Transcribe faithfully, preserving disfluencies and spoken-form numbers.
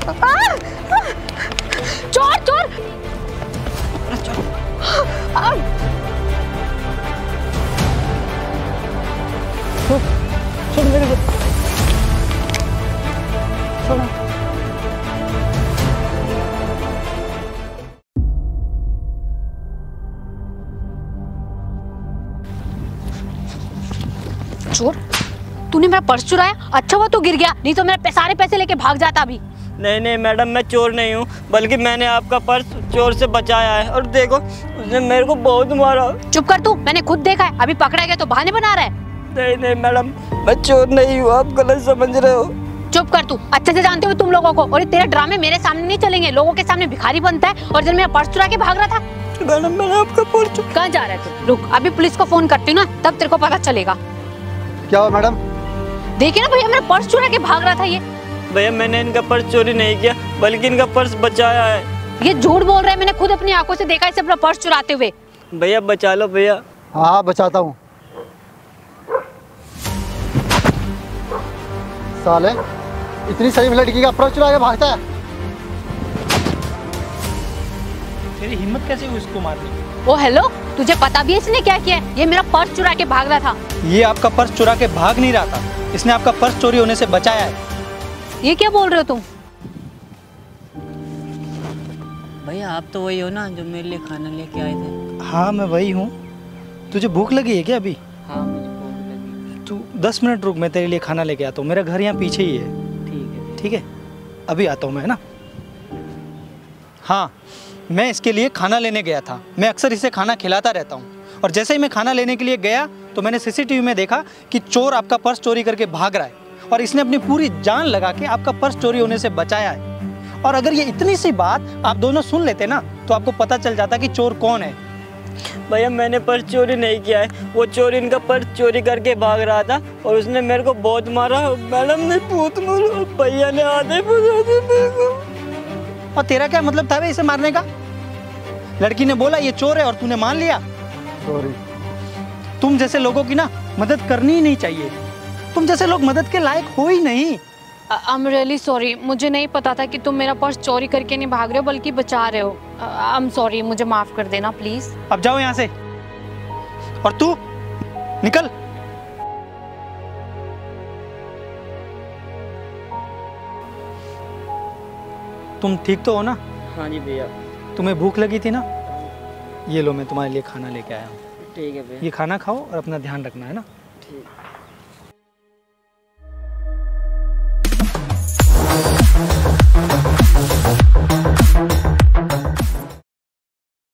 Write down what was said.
चोर चोर छोड़ मेरे को छोड़। चोर, तूने मेरा पर्स चुराया? अच्छा हुआ तू गिर गया, नहीं तो मेरे सारे पैसे लेके भाग जाता अभी। नहीं नहीं मैडम, मैं चोर नहीं हूँ, बल्कि मैंने आपका पर्स चोर से बचाया है। और देखो उसने मेरे को बहुत मारा। चुप कर तू, मैंने खुद देखा है। अभी पकड़ा गया तो बहाने बना रहा है। नहीं नहीं मैडम, मैं चोर नहीं हूँ, आप गलत समझ रहे हो। चुप कर तू, अच्छे से जानते हो तुम लोगों को। और ये तेरे ड्रामे मेरे सामने नहीं चलेंगे, लोगों के सामने भिखारी बनता है। और जब मेरा पर्स चुरा के भाग रहा था। मैडम मैंने आपका पर्स। कहाँ जा रहे थे? रुक, अभी पुलिस को फोन करती हूँ ना, तब तेरे को पता चलेगा। क्या हुआ मैडम? देखिए ना भैया, मेरा पर्स चुरा के भाग रहा था ये। भैया मैंने इनका पर्स चोरी नहीं किया, बल्कि इनका पर्स बचाया है। ये झूठ बोल रहा है, मैंने खुद अपनी आंखों से देखा इसे अपना पर्स चुराते हुए। भैया बचा लो भैया। हाँ हाँ बचाता हूँ। साले इतनी सही लड़की का पर्स चुरा के भागता है। तेरी हिम्मत कैसे हुई उसको मारने की? ओ हेलो, तुझे पता भी है इसने क्या किया है? ये मेरा पर्स चुरा के भाग रहा था। ये आपका पर्स चुरा के भाग नहीं रहा था, इसने आपका पर्स चोरी होने से बचाया है। ये क्या बोल रहे हो तुम? भैया आप तो वही हो ना जो मेरे लिए खाना लेके आए थे? हाँ मैं वही हूँ। तुझे भूख लगी है क्या अभी? हाँ मुझे भूख लगी। तू दस मिनट रुक, मैं तेरे लिए खाना लेके आता हूँ। मेरा घर यहाँ पीछे ही है। ठीक है ठीक है, अभी आता हूँ मैं, है ना। हाँ, मैं इसके लिए खाना लेने गया था। मैं अक्सर इसे खाना खिलाता रहता हूँ। और जैसे ही मैं खाना लेने के लिए गया तो मैंने सीसीटीवी में देखा कि चोर आपका पर्स चोरी करके भाग रहा है। और इसने अपनी पूरी जान लगा के आपका पर्स चोरी होने से बचाया है। और अगर ये इतनी सी बात आप दोनों सुन लेते ना, तो आपको पता चल जाता कि चोर कौन है। भैया मैंने पर्स चोरी नहीं किया है, वो चोर इनका पर्स चोरी करके भाग रहा था और उसने मेरे को बहुत मारा। मैडम ने बहुत मारा, भैया ने आधे बजा दिए मेरे को। और तेरा क्या मतलब था बे इसे मारने का? लड़की ने बोला ये चोर है और तूने मान लिया। सॉरी। तुम जैसे लोगों की ना मदद करनी ही नहीं चाहिए। तुम जैसे लोग मदद के लायक हो ही नहीं। आई एम रियली सॉरी, मुझे नहीं पता था कि तुम मेरा पर्स चोरी करके नहीं भाग रहे हो बल्कि बचा रहे हो। आई एम सॉरी, मुझे माफ कर देना प्लीज। अब जाओ यहाँ से। और तू निकल। तुम ठीक तो हो ना? हाँ जी भैया। तुम्हें भूख लगी थी ना? ये लो मैं तुम्हारे लिए खाना लेके आया हूँ। ठीक है भैया। ये खाना खाओ और अपना ध्यान रखना, है ना। ठीक।